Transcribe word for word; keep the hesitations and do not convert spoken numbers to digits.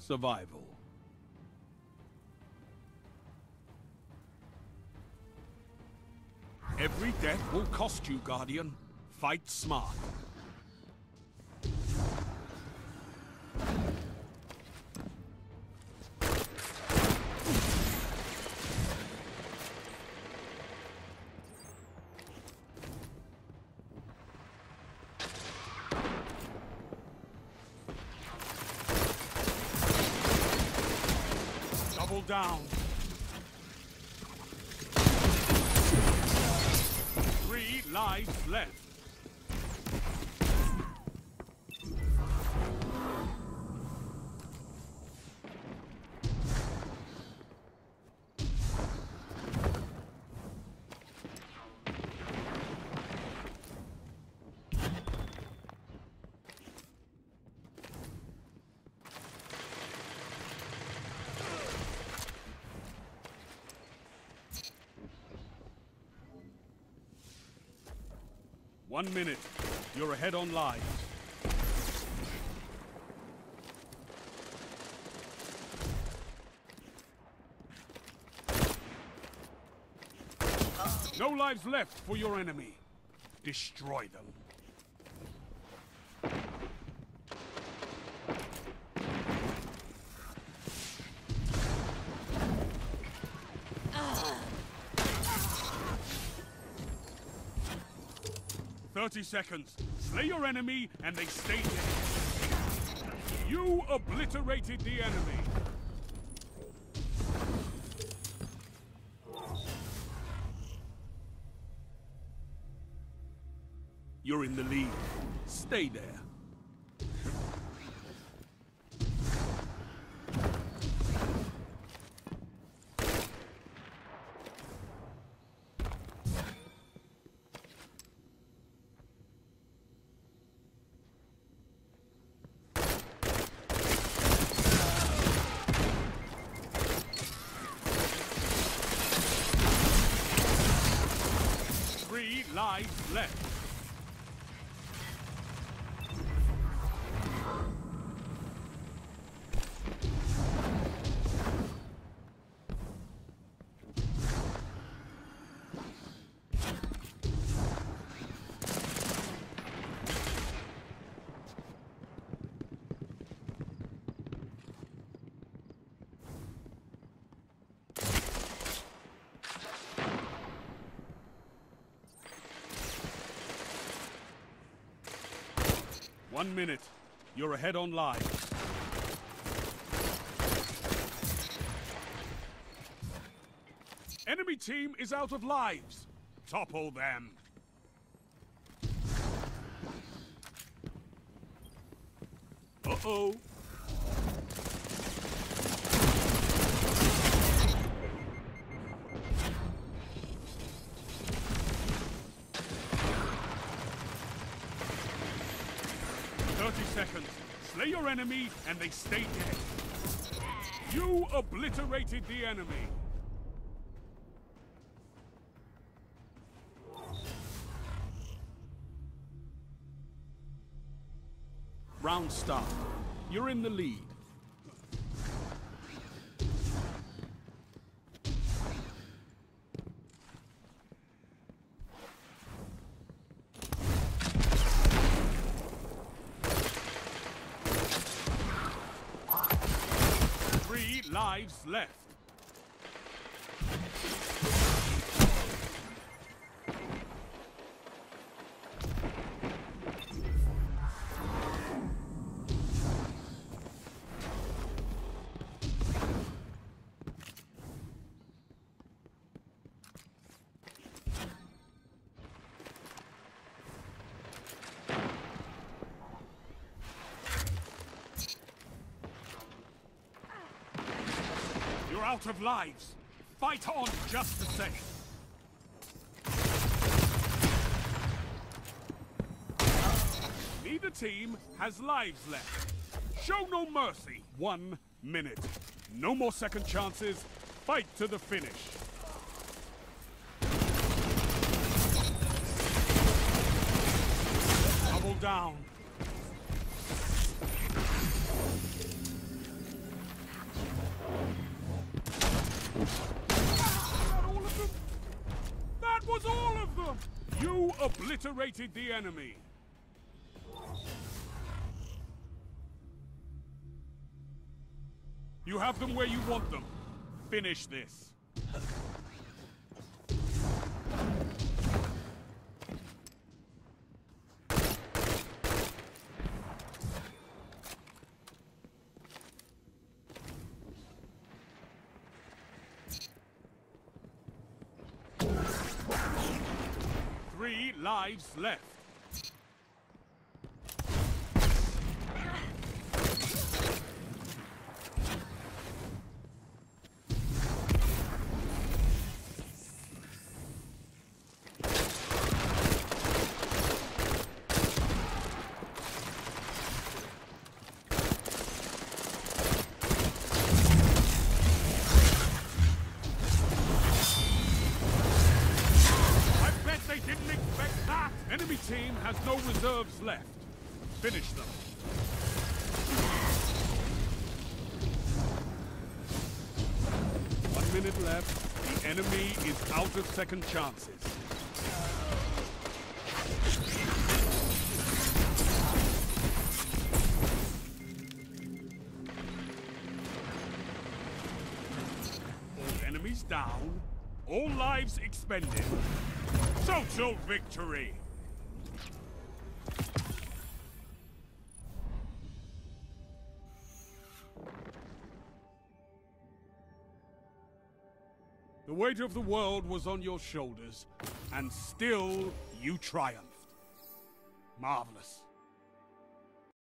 survival. Every death will cost you, Guardian. Fight smart. Double down. Three lives left. One minute. You're ahead on lives. No lives left for your enemy. Destroy them. Thirty seconds. Slay your enemy and they stay dead. You obliterated the enemy. You're in the lead. Stay there. Three lives left. One minute. You're ahead on lives. Enemy team is out of lives. Topple them. Uh-oh. Thirty seconds. Slay your enemy and they stay dead. You obliterated the enemy. Round start. You're in the lead. Three lives left. You're out of lives. Fight on just the same. Neither team has lives left. Show no mercy. One minute. No more second chances. Fight to the finish. Double down. that all of them? That was all of them! You obliterated the enemy. You have them where you want them. Finish this. Three lives left. Enemy team has no reserves left. Finish them. One minute left. The enemy is out of second chances. All enemies down. All lives expended. Total victory! The weight of the world was on your shoulders, and still you triumphed. Marvelous.